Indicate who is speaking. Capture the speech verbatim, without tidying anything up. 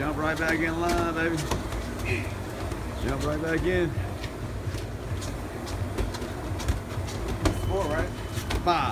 Speaker 1: Jump right back in line, baby. Jump right back in.
Speaker 2: Four, right?
Speaker 1: Five.